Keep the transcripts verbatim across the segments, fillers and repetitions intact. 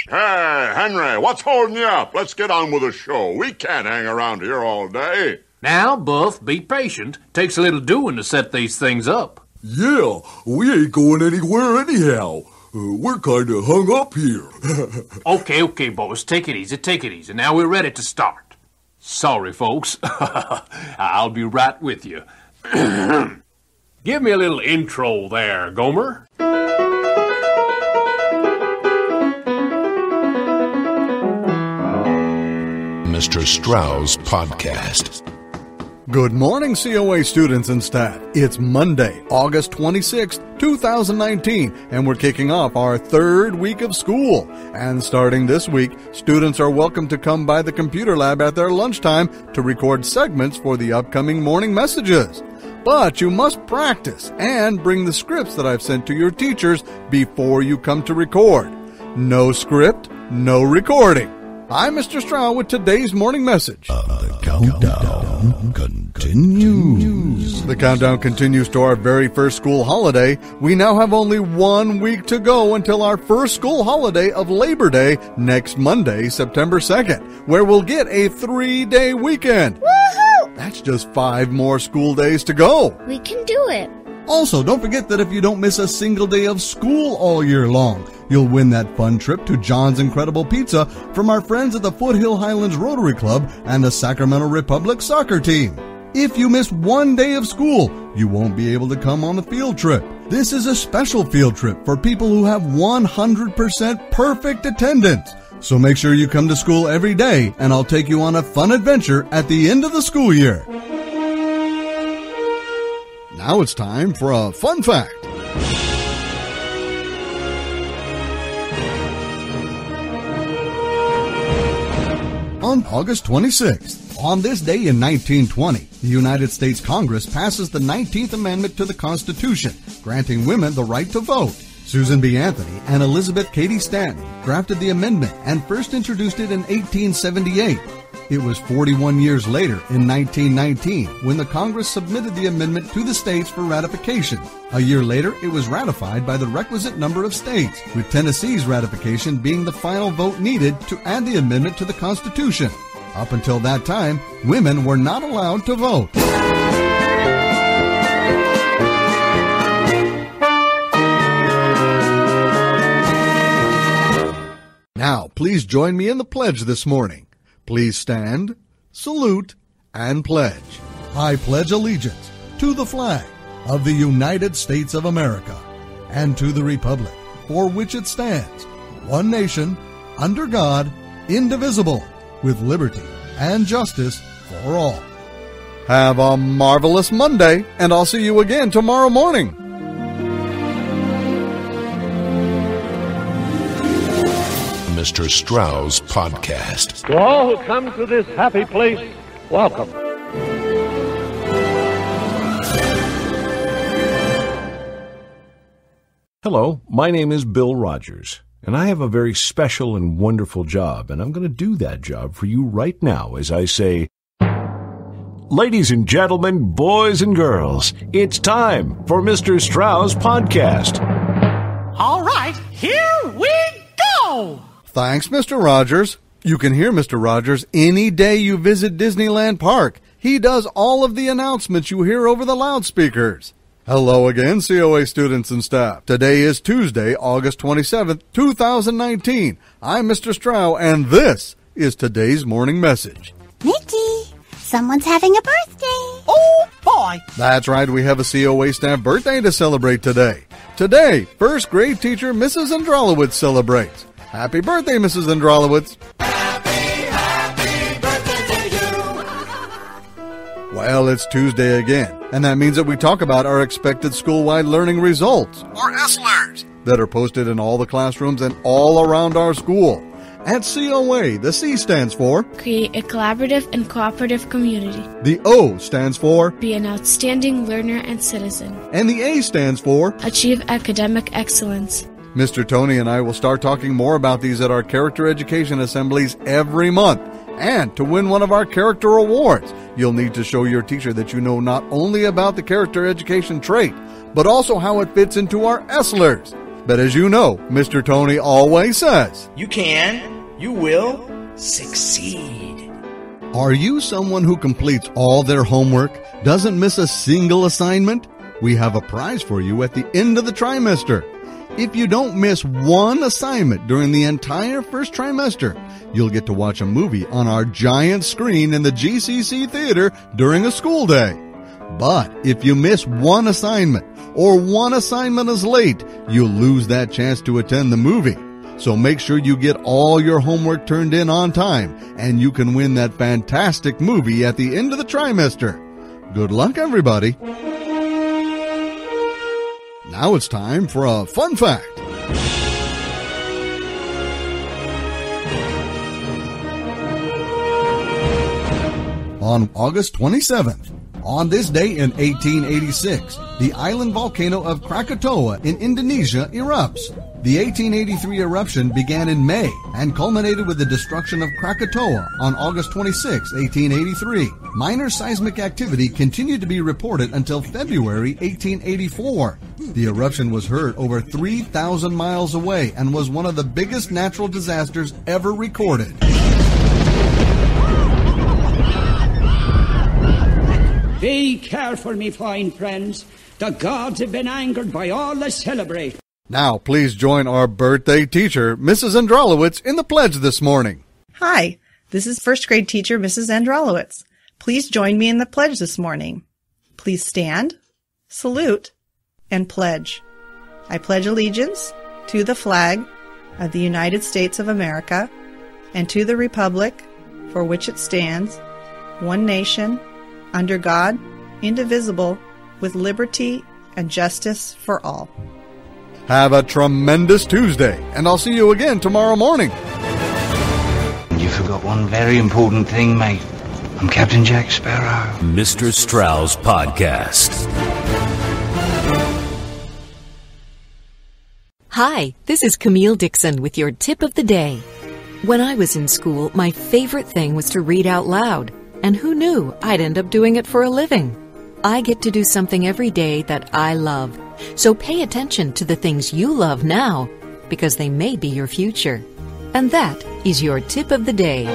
Hey, Henry, what's holding you up? Let's get on with the show. We can't hang around here all day. Now, Buff, be patient. Takes a little doing to set these things up. Yeah, we ain't going anywhere anyhow. Uh, we're kind of hung up here. okay, okay, boys, take it easy, take it easy. Now we're ready to start. Sorry, folks. I'll be right with you. Give me a little intro there, Gomer. Mister Strauss Podcast. Good morning, C O A students and staff. It's Monday, August twenty-sixth, two thousand nineteen, and we're kicking off our third week of school. And starting this week, students are welcome to come by the computer lab at their lunchtime to record segments for the upcoming morning messages. But you must practice and bring the scripts that I've sent to your teachers before you come to record. No script, no recording. I'm Mister Stroud with today's morning message. Uh, the countdown continues. The countdown continues to our very first school holiday. We now have only one week to go until our first school holiday of Labor Day next Monday, September second, where we'll get a three-day weekend. Woohoo! That's just five more school days to go. We can do it. Also, don't forget that if you don't miss a single day of school all year long, you'll win that fun trip to John's Incredible Pizza from our friends at the Foothill Highlands Rotary Club and the Sacramento Republic soccer team. If you miss one day of school, you won't be able to come on the field trip. This is a special field trip for people who have one hundred percent perfect attendance. So make sure you come to school every day, and I'll take you on a fun adventure at the end of the school year. Now it's time for a fun fact. On August twenty-sixth, on this day in nineteen twenty, the United States Congress passes the nineteenth Amendment to the Constitution, granting women the right to vote. Susan B. Anthony and Elizabeth Cady Stanton drafted the amendment and first introduced it in eighteen seventy-eight. It was forty-one years later, in nineteen nineteen, when the Congress submitted the amendment to the states for ratification. A year later, it was ratified by the requisite number of states, with Tennessee's ratification being the final vote needed to add the amendment to the Constitution. Up until that time, women were not allowed to vote. Now, please join me in the pledge this morning. Please stand, salute, and pledge. I pledge allegiance to the flag of the United States of America and to the republic for which it stands, one nation, under God, indivisible, with liberty and justice for all. Have a marvelous Monday, and I'll see you again tomorrow morning. Mister Strauss Podcast. To all who come to this happy place, welcome. Hello, my name is Bill Rogers, and I have a very special and wonderful job, and I'm going to do that job for you right now as I say, ladies and gentlemen, boys and girls, it's time for Mister Strauss Podcast. All right, here we go! Thanks, Mister Rogers. You can hear Mister Rogers any day you visit Disneyland Park. He does all of the announcements you hear over the loudspeakers. Hello again, C O A students and staff. Today is Tuesday, August twenty-seventh, two thousand nineteen. I'm Mister Stroud, and this is today's morning message. Mickey, someone's having a birthday. Oh, boy. That's right, we have a C O A staff birthday to celebrate today. Today, first grade teacher Missus Andralowitz celebrates. Happy birthday, Missus Andralowitz. Happy, happy birthday to you. Well, it's Tuesday again, and that means that we talk about our expected school-wide learning results, or S L E Rs, that are posted in all the classrooms and all around our school. At C O A, the C stands for Create a collaborative and cooperative community. The O stands for Be an outstanding learner and citizen. And the A stands for Achieve academic excellence. Mister Tony and I will start talking more about these at our character education assemblies every month. And to win one of our character awards, you'll need to show your teacher that you know not only about the character education trait, but also how it fits into our S L E Rs. But as you know, Mister Tony always says, you can, you will succeed. Are you someone who completes all their homework, doesn't miss a single assignment? We have a prize for you at the end of the trimester. If you don't miss one assignment during the entire first trimester, you'll get to watch a movie on our giant screen in the G C C Theater during a school day. But if you miss one assignment or one assignment is late, you'll lose that chance to attend the movie. So make sure you get all your homework turned in on time and you can win that fantastic movie at the end of the trimester. Good luck, everybody. Now it's time for a fun fact. On August twenty-seventh, on this day in eighteen eighty-six, the island volcano of Krakatoa in Indonesia erupts. The eighteen eighty-three eruption began in May and culminated with the destruction of Krakatoa on August twenty-sixth, eighteen eighty-three. Minor seismic activity continued to be reported until February eighteen eighty-four. The eruption was heard over three thousand miles away and was one of the biggest natural disasters ever recorded. Be careful, me fine friends. The gods have been angered by all the celebrate. Now, please join our birthday teacher, Missus Andralowitz, in the pledge this morning. Hi, this is first grade teacher, Missus Andralowitz. Please join me in the pledge this morning. Please stand, salute, and pledge. I pledge allegiance to the flag of the United States of America and to the republic for which it stands, one nation, under God, indivisible, with liberty and justice for all. Have a tremendous Tuesday, and I'll see you again tomorrow morning. You forgot one very important thing, mate. I'm Captain Jack Sparrow. Mister Strauss Podcast. Hi, this is Camille Dixon with your tip of the day. When I was in school, my favorite thing was to read out loud. And who knew I'd end up doing it for a living? I get to do something every day that I love. So pay attention to the things you love now, because they may be your future. And that is your tip of the day.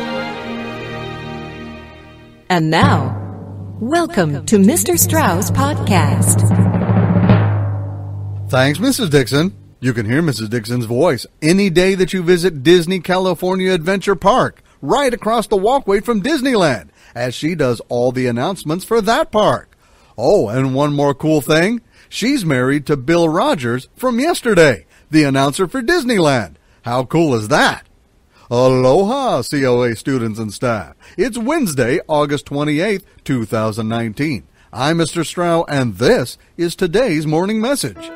And now, welcome, welcome to, to Mister Strauss Podcast. Thanks, Missus Dixon. You can hear Missus Dixon's voice any day that you visit Disney California Adventure Park, right across the walkway from Disneyland, as she does all the announcements for that park. Oh, and one more cool thing. She's married to Bill Rogers from yesterday, the announcer for Disneyland. How cool is that? Aloha, C O A students and staff. It's Wednesday, August twenty-eighth, two thousand nineteen. I'm Mister Strow, and this is today's morning message.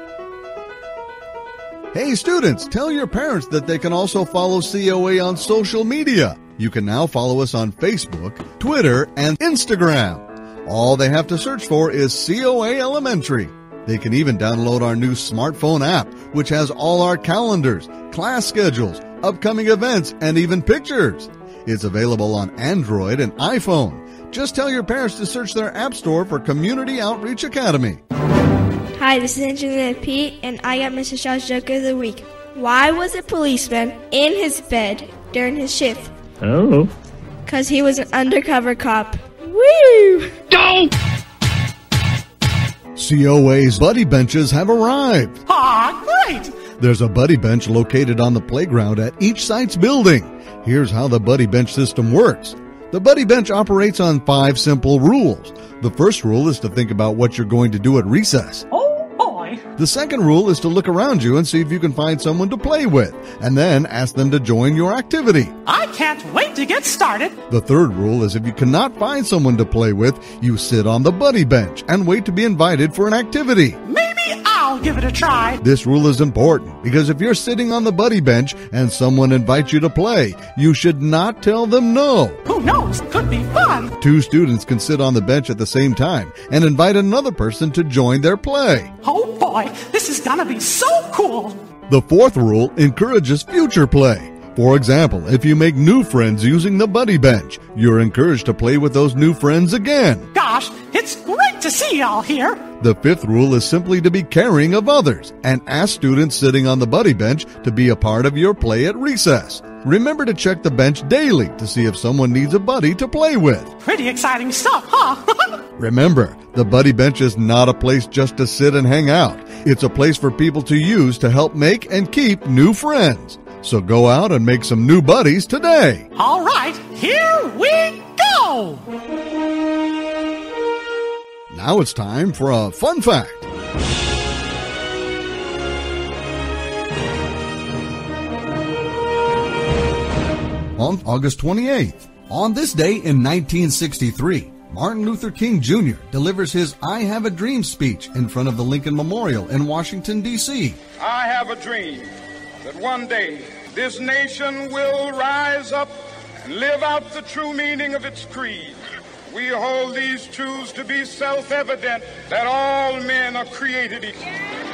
Hey students, tell your parents that they can also follow C O A on social media. You can now follow us on Facebook, Twitter, and Instagram. All they have to search for is C O A Elementary. They can even download our new smartphone app, which has all our calendars, class schedules, upcoming events, and even pictures. It's available on Android and iPhone. Just tell your parents to search their app store for Community Outreach Academy. Hi, this is Angelina P, and I got Mister Shaw's Joke of the Week. Why was a policeman in his bed during his shift? Oh. Because he was an undercover cop. Woo! Go! C O A's buddy benches have arrived. Ah, great! There's a buddy bench located on the playground at each site's building. Here's how the buddy bench system works. The buddy bench operates on five simple rules. The first rule is to think about what you're going to do at recess. Oh, boy. The second rule is to look around you and see if you can find someone to play with, and then ask them to join your activity. I can't wait to get started. The third rule is if you cannot find someone to play with, you sit on the buddy bench and wait to be invited for an activity. Maybe I'll give it a try. This rule is important because if you're sitting on the buddy bench and someone invites you to play, you should not tell them no. Who knows? Could be fun. Two students can sit on the bench at the same time and invite another person to join their play. Oh boy, this is gonna be so cool. The fourth rule encourages future play. For example, if you make new friends using the buddy bench, you're encouraged to play with those new friends again. Gosh, it's great to see y'all here. The fifth rule is simply to be caring of others and ask students sitting on the buddy bench to be a part of your play at recess. Remember to check the bench daily to see if someone needs a buddy to play with. Pretty exciting stuff, huh? Remember, the buddy bench is not a place just to sit and hang out. It's a place for people to use to help make and keep new friends. So go out and make some new buddies today. All right, here we go! Now it's time for a fun fact. On August twenty-eighth, on this day in nineteen sixty-three, Martin Luther King Junior delivers his I Have a Dream speech in front of the Lincoln Memorial in Washington, D C I have a dream that one day this nation will rise up and live out the true meaning of its creed. We hold these truths to be self-evident, that all men are created equal.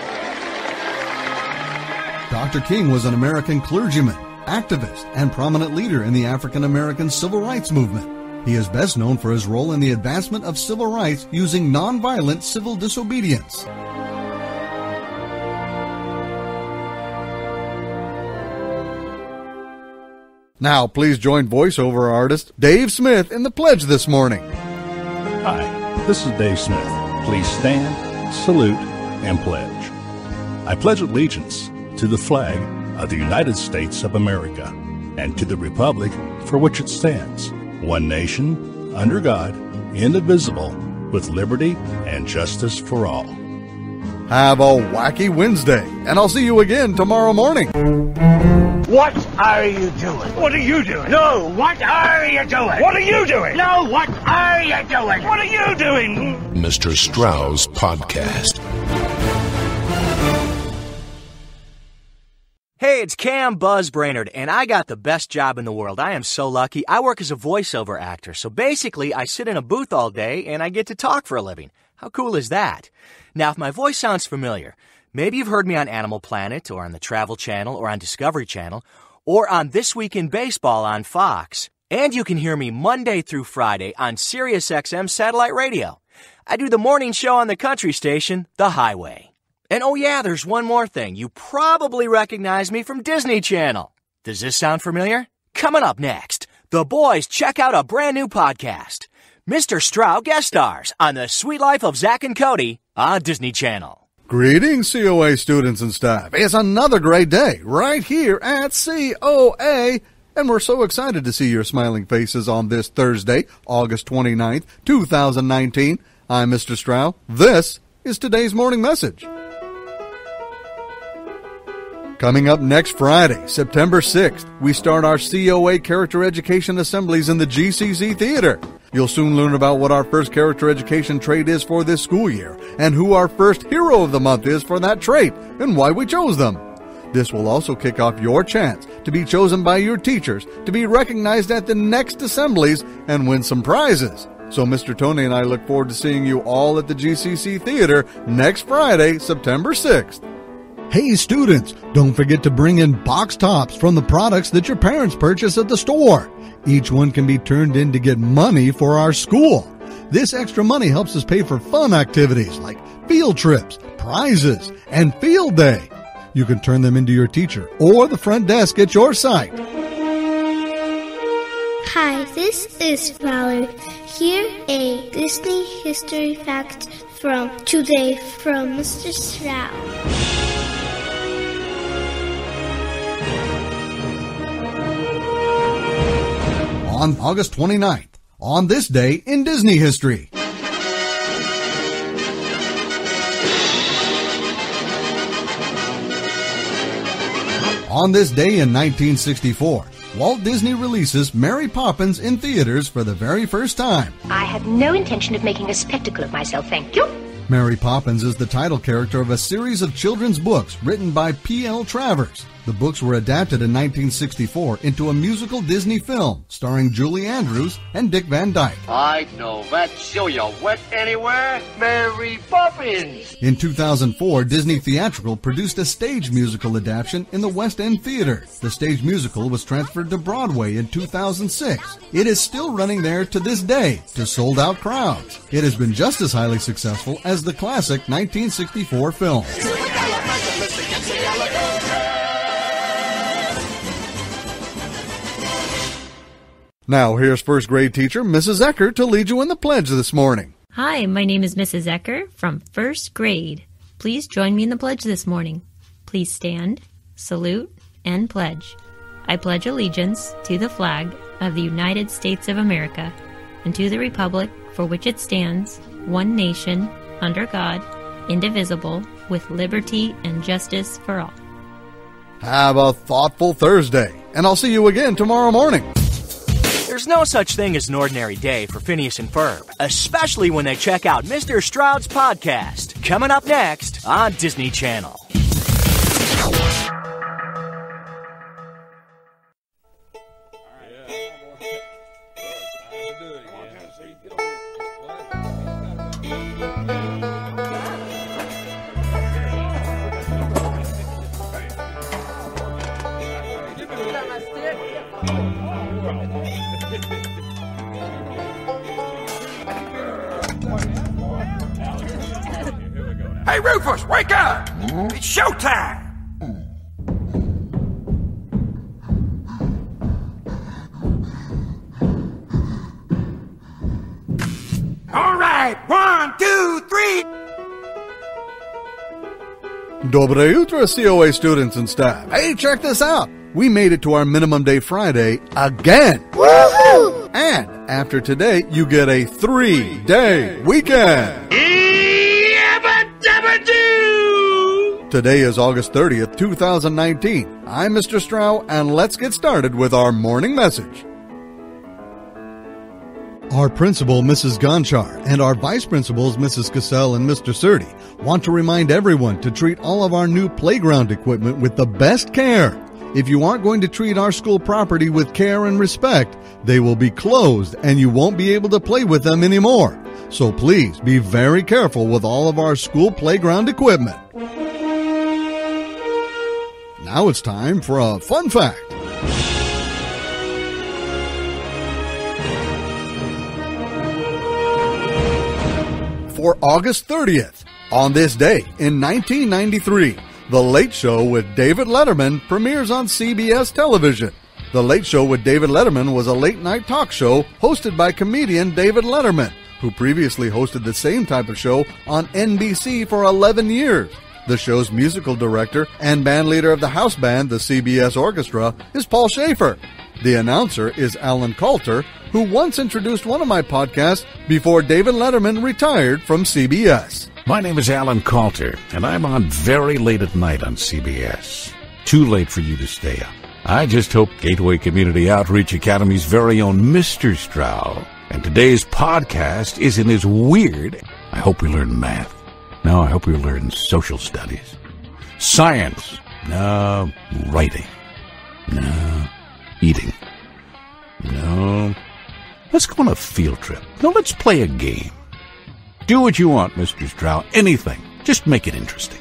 Doctor King was an American clergyman, activist, and prominent leader in the African American civil rights movement. He is best known for his role in the advancement of civil rights using nonviolent civil disobedience. Now, please join voiceover artist Dave Smith in the pledge this morning. Hi, this is Dave Smith. Please stand, salute, and pledge. I pledge allegiance to the flag of the United States of America and to the republic for which it stands, one nation, under God, indivisible, with liberty and justice for all. Have a wacky Wednesday, and I'll see you again tomorrow morning. What are you doing? What are you doing? No, what are you doing? What are you doing? No, what are you doing? What are you doing? Mister Strauss Podcast. Hey, it's Cam Buzz Brainerd, and I got the best job in the world. I am so lucky. I work as a voiceover actor, so basically I sit in a booth all day and I get to talk for a living. How cool is that? Now, if my voice sounds familiar, maybe you've heard me on Animal Planet, or on the Travel Channel, or on Discovery Channel, or on This Week in Baseball on Fox. And you can hear me Monday through Friday on Sirius X M satellite radio. I do the morning show on the country station, The Highway. And oh yeah, there's one more thing. You probably recognize me from Disney Channel. Does this sound familiar? Coming up next, the boys check out a brand new podcast. Mister Stroud guest stars on The Sweet Life of Zach and Cody on Disney Channel. Greetings, C O A students and staff. It's another great day right here at C O A, and we're so excited to see your smiling faces on this Thursday, August twenty-ninth, two thousand nineteen. I'm Mister Stroud. This is today's morning message. Coming up next Friday, September sixth, we start our C O A Character Education Assemblies in the G C C Theater. You'll soon learn about what our first character education trait is for this school year, and who our first hero of the month is for that trait, and why we chose them. This will also kick off your chance to be chosen by your teachers to be recognized at the next assemblies and win some prizes. So Mister Tony and I look forward to seeing you all at the G C C Theater next Friday, September sixth. Hey students, don't forget to bring in box tops from the products that your parents purchase at the store. Each one can be turned in to get money for our school. This extra money helps us pay for fun activities like field trips, prizes, and field day. You can turn them into your teacher or the front desk at your site. Hi, this is Valerie. Here a Disney history fact from today from Mister Stroud. On August twenty-ninth, on this day in Disney history. On this day in nineteen sixty-four, Walt Disney releases Mary Poppins in theaters for the very first time. I have no intention of making a spectacle of myself, thank you. Mary Poppins is the title character of a series of children's books written by P L Travers. The books were adapted in nineteen sixty-four into a musical Disney film starring Julie Andrews and Dick Van Dyke. I know that show you wet anywhere, Mary Poppins. In two thousand four, Disney Theatrical produced a stage musical adaptation in the West End Theater. The stage musical was transferred to Broadway in two thousand six. It is still running there to this day to sold-out crowds. It has been just as highly successful as the classic nineteen sixty-four film. Now, here's first grade teacher Missus Ecker to lead you in the pledge this morning. Hi, my name is Missus Ecker from first grade. Please join me in the pledge this morning. Please stand, salute, and pledge. I pledge allegiance to the flag of the United States of America and to the republic for which it stands, one nation, under God, indivisible, with liberty and justice for all. Have a thoughtful Thursday, and I'll see you again tomorrow morning. There's no such thing as an ordinary day for Phineas and Ferb, especially when they check out Mister Stroud's podcast, coming up next on Disney Channel. Hey, Rufus, wake up! It's showtime! All right, one, two, three! Dobre Utro, C O A students and staff. Hey, check this out. We made it to our minimum day Friday again. Woohoo! And after today, you get a three-day weekend. Today is August thirtieth, two thousand nineteen. I'm Mister Strau, and let's get started with our morning message. Our principal, Missus Gonchar, and our vice principals, Missus Cassell and Mister Surdy, want to remind everyone to treat all of our new playground equipment with the best care. If you aren't going to treat our school property with care and respect, they will be closed and you won't be able to play with them anymore. So please be very careful with all of our school playground equipment. Now it's time for a fun fact. For August thirtieth, on this day in nineteen ninety-three, The Late Show with David Letterman premieres on C B S television. The Late Show with David Letterman was a late-night talk show hosted by comedian David Letterman, who previously hosted the same type of show on N B C for eleven years. The show's musical director and bandleader of the house band, the C B S Orchestra, is Paul Schaefer. The announcer is Alan Coulter, who once introduced one of my podcasts before David Letterman retired from C B S. My name is Alan Coulter, and I'm on very late at night on C B S. Too late for you to stay up. I just hope Gateway Community Outreach Academy's very own Mister Strau and today's podcast isn't as weird. I hope we learn math. No, I hope we learn social studies. Science. No. Writing. No. Eating. No. Let's go on a field trip. No, let's play a game. Do what you want, Mister Strau. Anything. Just make it interesting.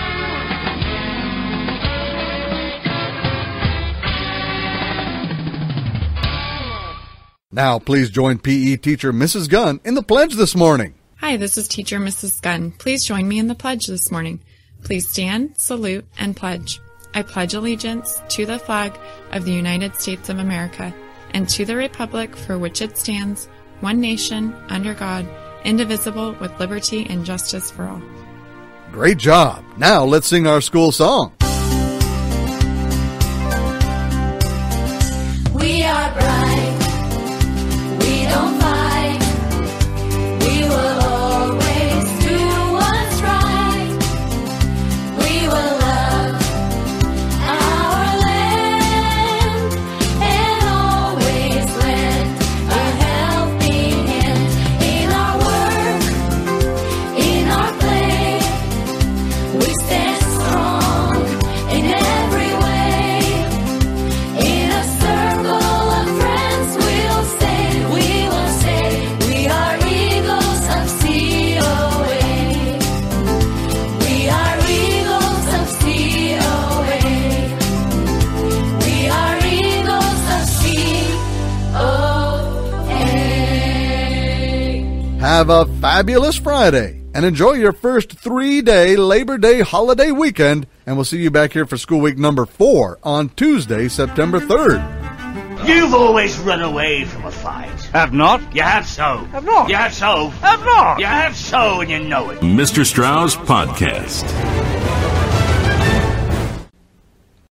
Now, please join P E teacher Missus Gunn in the pledge this morning. Hi, this is teacher Missus Gunn. Please join me in the pledge this morning. Please stand, salute, and pledge. I pledge allegiance to the flag of the United States of America and to the republic for which it stands, one nation, under God, indivisible, with liberty and justice for all. Great job. Now let's sing our school song. We are bright. We don't fight. We will always do what's right. We will love our land and always lend a helping hand in our work, in our Have a fabulous Friday and enjoy your first three-day Labor Day holiday weekend, and we'll see you back here for school week number four on Tuesday, September third. You've always run away from a fight. Have not? You have so. Have not? You have so. Have not? You have so, and you know it. Mister Strauss Podcast.